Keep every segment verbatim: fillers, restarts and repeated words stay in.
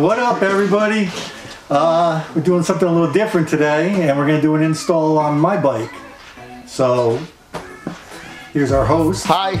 What up, everybody? Uh, we're doing something a little different today, and we're going to do an install on my bike. So, here's our host. Hi.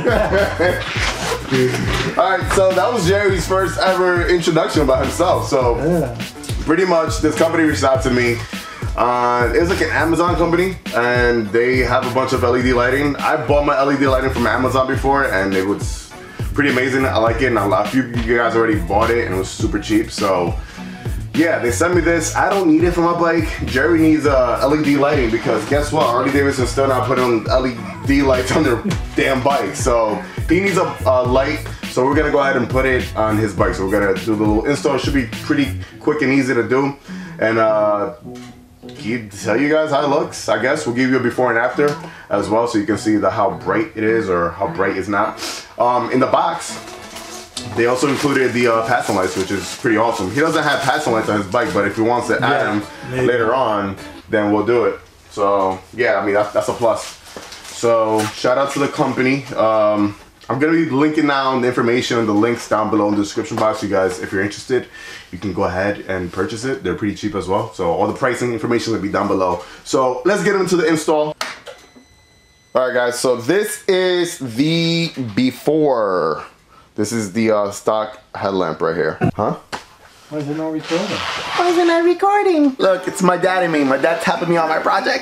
Alright, so that was Jerry's first ever introduction by himself. So, yeah. Pretty much, this company reached out to me. Uh, it was like an Amazon company, and they have a bunch of L E D lighting. I bought my L E D lighting from Amazon before, and it was pretty amazing. I like it, and a few of you guys already bought it, and it was super cheap. So yeah, they sent me this. I don't need it for my bike. Jerry needs uh, L E D lighting because guess what? Harley Davidson's still not putting L E D lights on their damn bike. So he needs a, a light. So we're gonna go ahead and put it on his bike. So we're gonna do the little install. It should be pretty quick and easy to do. And uh, tell you guys how it looks. I guess we'll give you a before and after as well, so you can see the how bright it is or how bright it's not. Um, in the box, they also included the uh, passing lights, which is pretty awesome. He doesn't have passing lights on his bike, but if he wants to add yeah, them maybe. later on, then we'll do it. So yeah, I mean that's, that's a plus. So shout out to the company. Um, I'm gonna be linking down the information and the links down below in the description box. You guys, if you're interested, you can go ahead and purchase it. They're pretty cheap as well. So all the pricing information will be down below. So let's get into the install. All right, guys. So this is the before. This is the uh, stock headlamp right here. Huh? Why is it not recording? Why is it not recording? Look, it's my dad and me. My dad's tapping me on my project.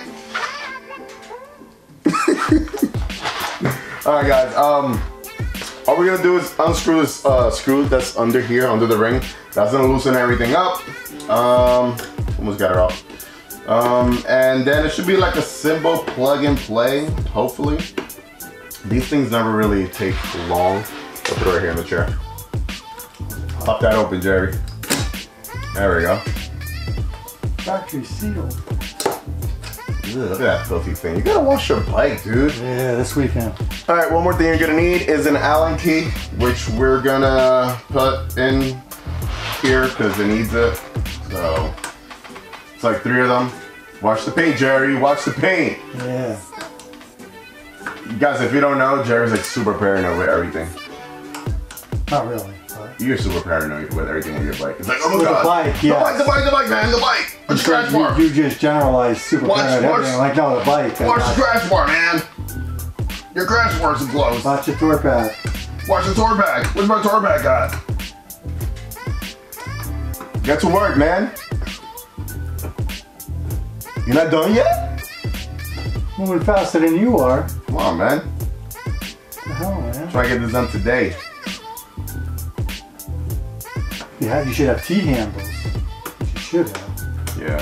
All right, guys. Um. All we're gonna do is unscrew this uh, screw that's under here, under the ring. That's gonna loosen everything up. Um, almost got it off. Um, and then it should be like a simple plug and play, hopefully. These things never really take long. I'll put it right here in the chair. Pop that open, Jerry. There we go. Factory sealed. Ugh, look at that filthy thing. You gotta wash your bike, dude. Yeah, this weekend. All right, one more thing you're gonna need is an Allen key, which we're gonna put in here because it needs it. So it's like three of them. Watch the paint, Jerry. Watch the paint. Yeah. You guys, if you don't know, Jerry's like super paranoid with everything. Not really. But you're super paranoid with everything with your bike. It's like, oh my with god, the bike, yes. the bike, the bike, the bike, man, the bike. Watch the crash bar. You, you just generalize super watch, paranoid watch, everything. Like, no, the bike. Watch the crash bar, man. Your crash bar's closed. Watch the tour bag. Watch the tour bag. Where's my tour bag at? Get to work, man. You're not done yet? Moving faster than you are. Come on, man. What the hell, man? Try to get this done today. Yeah, you should have T-handles. You should have. Yeah.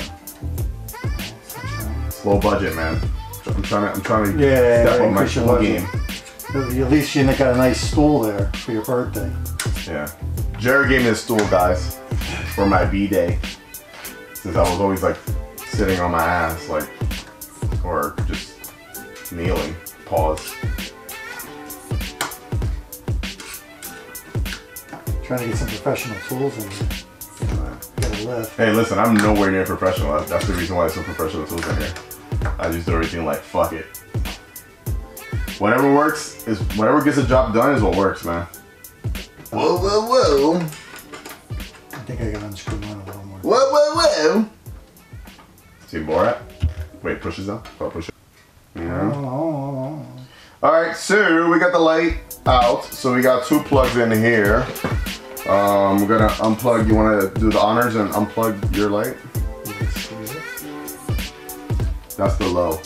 Low budget, man. I'm trying to, I'm trying to yeah, step yeah, up my full game. At least you got a nice stool there for your birthday. Yeah. Jerry gave me a stool, guys, for my B-day. Since I was always like sitting on my ass, like, or just kneeling. Pause. Trying to get some professional tools in here. Gotta lift. Hey, listen, I'm nowhere near professional. That's the reason why there's some professional tools in here. I just do everything like, fuck it. Whatever works, is whatever gets the job done is what works, man. Whoa, whoa, whoa. I think I gotta unscrew mine a little more. Whoa, whoa, whoa. See Borat? Wait, push it down. Oh, push it. Yeah. Oh, oh, oh. Alright, so we got the light out. So we got two plugs in here. Um, we're gonna unplug. You wanna do the honors and unplug your light? That's the low.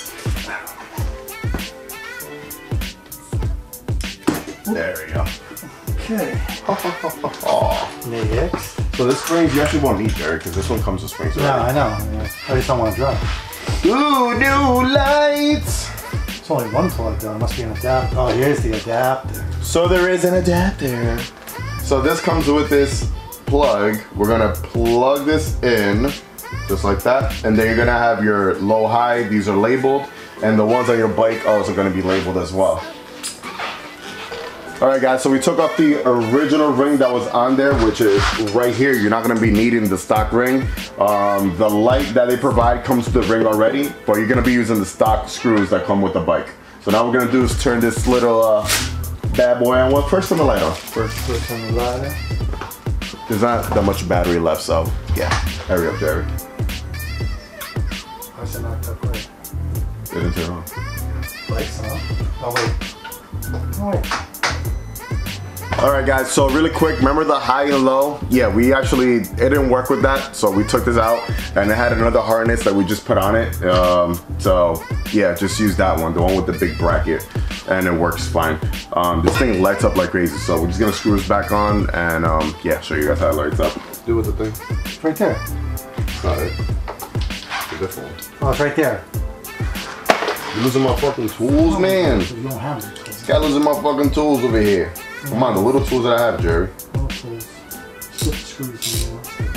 There we go. Okay. Oh. Next. So this springs you actually won't need, Jerry, because this one comes with springs. No, I know. I just don't want to drop. Ooh, new lights. It's only one plug though. It must be an adapter. Oh, here's the adapter. So there is an adapter. So this comes with this plug. We're gonna plug this in, just like that. And then you're gonna have your low high. These are labeled. And the ones on your bike are also gonna be labeled as well. All right, guys, so we took off the original ring that was on there, which is right here. You're not gonna be needing the stock ring. Um, the light that they provide comes with the ring already, but you're gonna be using the stock screws that come with the bike. So now what we're gonna do is turn this little uh, bad boy on. Well, first turn the light on. First, first turn the light on. there's not that much battery left, so yeah. Hurry up, Jerry. Why is it not that quick? Didn't turn on. Lights on. Oh wait. Oh wait. All right, guys, so really quick, remember the high and low? Yeah, we actually, it didn't work with that, so we took this out, and it had another harness that we just put on it. Um, so, yeah, just use that one, the one with the big bracket, and it works fine. Um, this thing lights up like crazy, so we're just gonna screw this back on, and um, yeah, show you guys how it lights up. Do with the thing. It's right there. It's not it. It's a different one. Oh, it's right there. You're losing my fucking tools, man. You don't have it. This guy losing my fucking tools over here. Come on, the little tools that I have, Jerry. Little tools. Slip screws.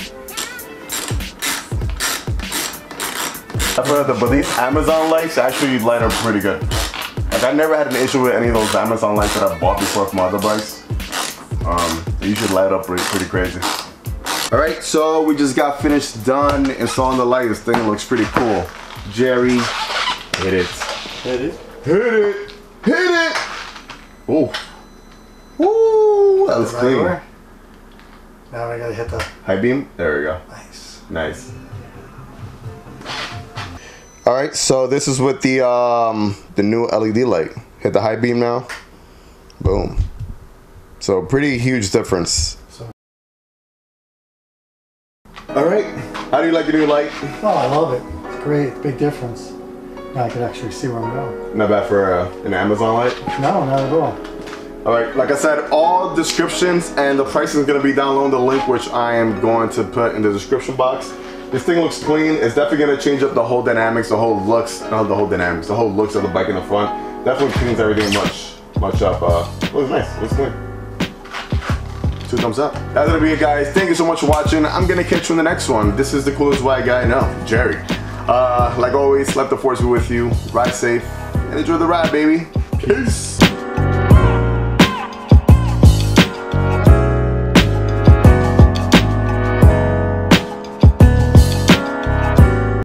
I've heard that, but these Amazon lights actually light up pretty good. Like, I never had an issue with any of those Amazon lights that I bought before from other bikes. Um, they usually light up pretty, pretty crazy. All right, so we just got finished done installing the light. This thing looks pretty cool. Jerry, hit it. Hit it. Hit it. Hit it. Oh. Ooh, that was clean. Right, now I gotta hit the high beam. There we go. Nice. Nice. All right, so this is with the um, the new L E D light. Hit the high beam now. Boom. So pretty huge difference. So. All right. How do you like the new light? Oh, I love it. It's great. Big difference. Now I can actually see where I'm going. Not bad for uh, an Amazon light. No, not at all. All right, like I said, all descriptions and the price is gonna be down below in the link, which I am going to put in the description box. This thing looks clean. It's definitely gonna change up the whole dynamics, the whole looks, not the whole dynamics, the whole looks of the bike in the front. Definitely cleans everything much, much up. Uh, looks nice, looks clean. Two thumbs up. That's gonna be it, guys. Thank you so much for watching. I'm gonna catch you in the next one. This is the coolest white guy I know, Jerry. Uh, like always, let the force be with you. Ride safe and enjoy the ride, baby. Peace.